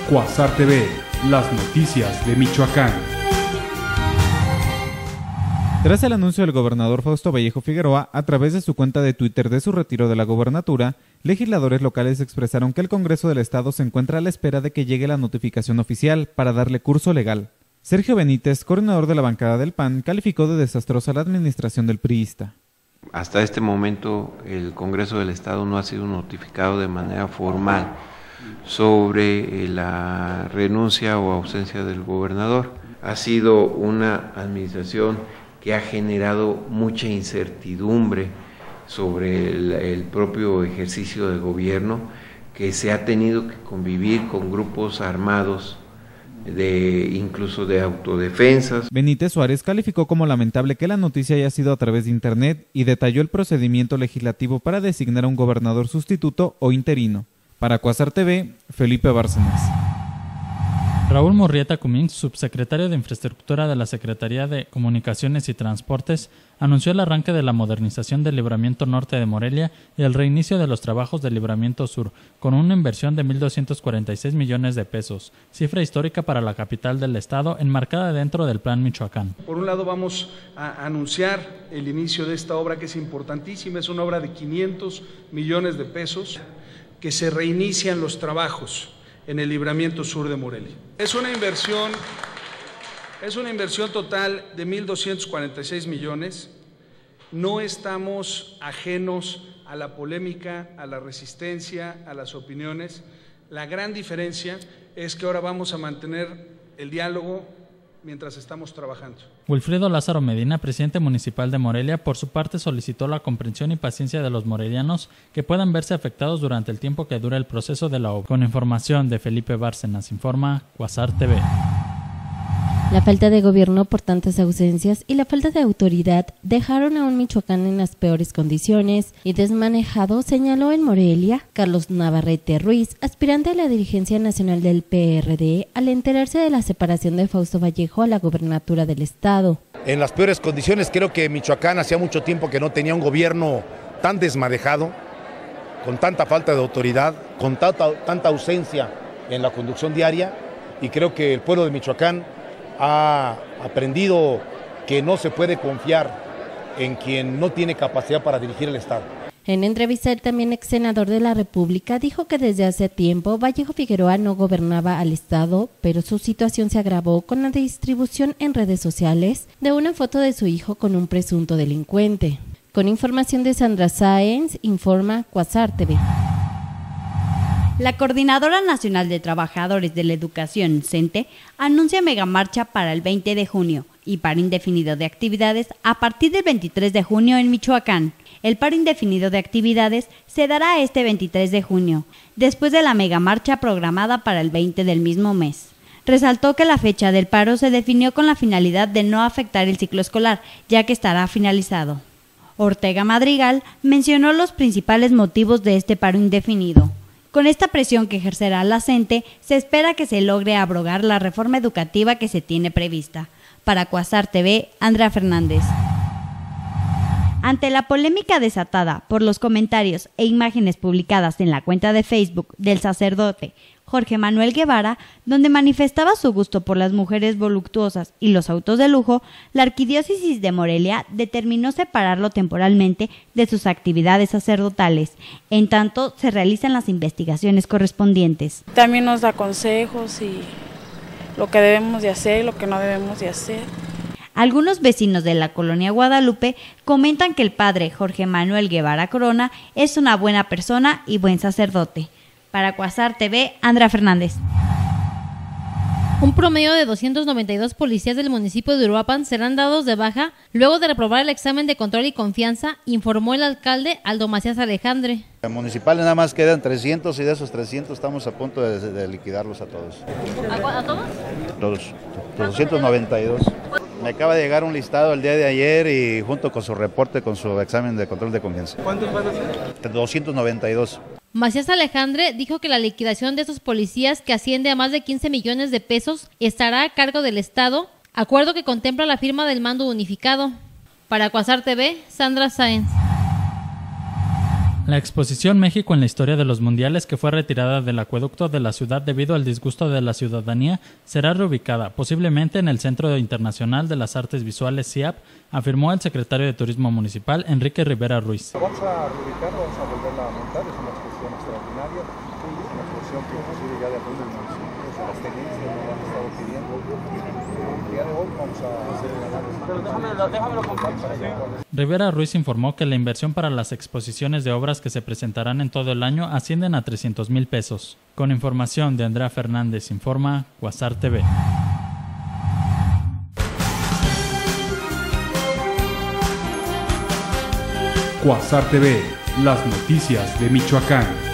Quasar TV, las noticias de Michoacán. Tras el anuncio del gobernador Fausto Vallejo Figueroa a través de su cuenta de Twitter de su retiro de la gobernatura, legisladores locales expresaron que el Congreso del Estado se encuentra a la espera de que llegue la notificación oficial para darle curso legal. Sergio Benítez, coordinador de la bancada del PAN, calificó de desastrosa la administración del priista. Hasta este momento el Congreso del Estado no ha sido notificado de manera formal sobre la renuncia o ausencia del gobernador. Ha sido una administración que ha generado mucha incertidumbre sobre el propio ejercicio de gobierno, que se ha tenido que convivir con grupos armados incluso de autodefensas. Benítez Suárez calificó como lamentable que la noticia haya sido a través de internet y detalló el procedimiento legislativo para designar a un gobernador sustituto o interino. Para Quasar TV, Felipe Bárcenas. Raúl Murrieta Cumín, subsecretario de Infraestructura de la Secretaría de Comunicaciones y Transportes, anunció el arranque de la modernización del Libramiento Norte de Morelia y el reinicio de los trabajos del Libramiento Sur, con una inversión de 1,246 millones de pesos, cifra histórica para la capital del estado, enmarcada dentro del Plan Michoacán. Por un lado vamos a anunciar el inicio de esta obra que es importantísima, es una obra de 500 millones de pesos, que se reinician los trabajos en el Libramiento Sur de Morelia. Es una inversión total de 1,246 millones. No estamos ajenos a la polémica, a la resistencia, a las opiniones. La gran diferencia es que ahora vamos a mantener el diálogo mientras estamos trabajando. Wilfredo Lázaro Medina, presidente municipal de Morelia, por su parte solicitó la comprensión y paciencia de los morelianos que puedan verse afectados durante el tiempo que dura el proceso de la obra. Con información de Felipe Bárcenas, informa Quasar TV. La falta de gobierno por tantas ausencias y la falta de autoridad dejaron a un Michoacán en las peores condiciones y desmanejado, señaló en Morelia Carlos Navarrete Ruiz, aspirante a la dirigencia nacional del PRD, al enterarse de la separación de Fausto Vallejo a la gobernatura del estado. En las peores condiciones, creo que Michoacán hacía mucho tiempo que no tenía un gobierno tan desmanejado, con tanta falta de autoridad, con tanta ausencia en la conducción diaria, y creo que el pueblo de Michoacán ha aprendido que no se puede confiar en quien no tiene capacidad para dirigir el Estado. En entrevista, el también ex senador de la República dijo que desde hace tiempo Vallejo Figueroa no gobernaba al Estado, pero su situación se agravó con la distribución en redes sociales de una foto de su hijo con un presunto delincuente. Con información de Sandra Sáenz, informa Quasar TV. La Coordinadora Nacional de Trabajadores de la Educación, CENTE, anuncia megamarcha para el 20 de junio y paro indefinido de actividades a partir del 23 de junio en Michoacán. El paro indefinido de actividades se dará este 23 de junio, después de la megamarcha programada para el 20 del mismo mes. Resaltó que la fecha del paro se definió con la finalidad de no afectar el ciclo escolar, ya que estará finalizado. Ortega Madrigal mencionó los principales motivos de este paro indefinido. Con esta presión que ejercerá la CENTE, se espera que se logre abrogar la reforma educativa que se tiene prevista. Para Quasar TV, Andrea Fernández. Ante la polémica desatada por los comentarios e imágenes publicadas en la cuenta de Facebook del sacerdote Jorge Manuel Guevara, donde manifestaba su gusto por las mujeres voluptuosas y los autos de lujo, la Arquidiócesis de Morelia determinó separarlo temporalmente de sus actividades sacerdotales, en tanto se realizan las investigaciones correspondientes. También nos da consejos y lo que debemos de hacer y lo que no debemos de hacer. Algunos vecinos de la colonia Guadalupe comentan que el padre Jorge Manuel Guevara Corona es una buena persona y buen sacerdote. Para Quasar TV, Andrea Fernández. Un promedio de 292 policías del municipio de Uruapan serán dados de baja luego de reprobar el examen de control y confianza, informó el alcalde Aldo Macías Alejandre. En municipales nada más quedan 300 y de esos 300 estamos a punto de liquidarlos a todos. ¿A todos? Los 292. Me acaba de llegar un listado el día de ayer y junto con su reporte, con su examen de control de confianza. ¿Cuántos van a ser? 292. Macías Alejandre dijo que la liquidación de estos policías, que asciende a más de 15 millones de pesos, estará a cargo del Estado, acuerdo que contempla la firma del mando unificado. Para Quasar TV, Sandra Sáenz. La exposición México en la historia de los mundiales, que fue retirada del acueducto de la ciudad debido al disgusto de la ciudadanía, será reubicada, posiblemente en el Centro Internacional de las Artes Visuales CIAP, afirmó el secretario de Turismo Municipal, Enrique Rivera Ruiz. Vamos a reubicar, vamos a volverla a montar, es una exposición extraordinaria, una exposición que inclusive ya de acuerdo al municipio, a las tendencias nos han estado pidiendo. El día de hoy vamos a hacer el análisis. Déjamelo compartir. Rivera Ruiz informó que la inversión para las exposiciones de obras que se presentarán en todo el año ascienden a 300,000 pesos. Con información de Andrea Fernández, informa Cuasar TV. Cuasar TV, las noticias de Michoacán.